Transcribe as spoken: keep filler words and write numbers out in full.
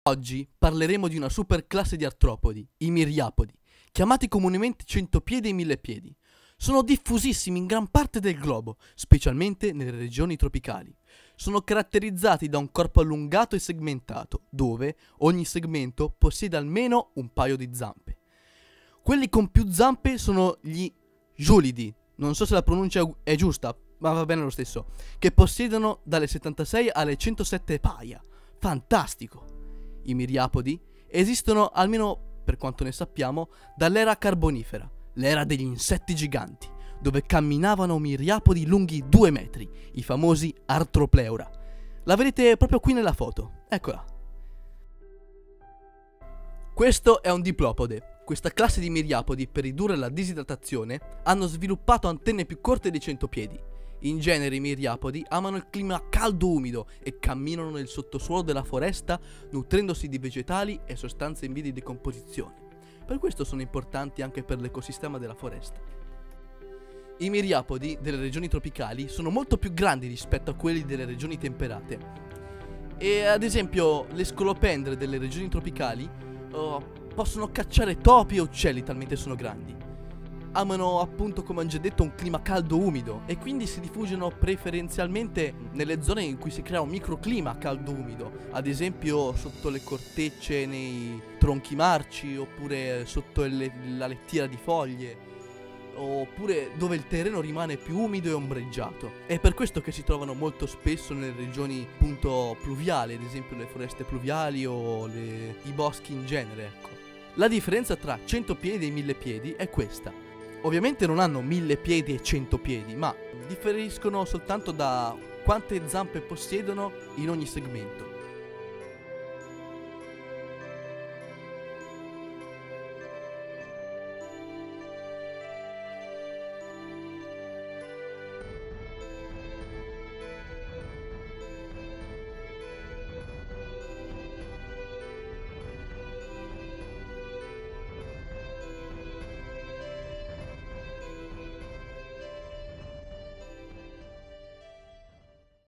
Oggi parleremo di una superclasse di artropodi, i miriapodi, chiamati comunemente centopiedi e millepiedi. Sono diffusissimi in gran parte del globo, specialmente nelle regioni tropicali. Sono caratterizzati da un corpo allungato e segmentato, dove ogni segmento possiede almeno un paio di zampe. Quelli con più zampe sono gli giulidi, non so se la pronuncia è giusta, ma va bene lo stesso, che possiedono dalle settantasei alle centosette paia. Fantastico! I miriapodi esistono, almeno per quanto ne sappiamo, dall'era carbonifera, l'era degli insetti giganti, dove camminavano miriapodi lunghi due metri, i famosi artropleura. La vedete proprio qui nella foto, eccola. Questo è un diplopode. Questa classe di miriapodi, per ridurre la disidratazione, hanno sviluppato antenne più corte dei centopiedi. In genere i miriapodi amano il clima caldo-umido e camminano nel sottosuolo della foresta nutrendosi di vegetali e sostanze in via di decomposizione. Per questo sono importanti anche per l'ecosistema della foresta. I miriapodi delle regioni tropicali sono molto più grandi rispetto a quelli delle regioni temperate. E ad esempio le scolopendre delle regioni tropicali oh, possono cacciare topi e uccelli talmente sono grandi. Amano appunto, come ho già detto, un clima caldo-umido e quindi si rifugiano preferenzialmente nelle zone in cui si crea un microclima caldo-umido, ad esempio sotto le cortecce nei tronchi marci, oppure sotto le, la lettiera di foglie, oppure dove il terreno rimane più umido e ombreggiato. È per questo che si trovano molto spesso nelle regioni appunto pluviali, ad esempio le foreste pluviali o le, i boschi in genere, ecco. La differenza tra centopiedi e millepiedi è questa. Ovviamente non hanno mille piedi e cento piedi, ma differiscono soltanto da quante zampe possiedono in ogni segmento.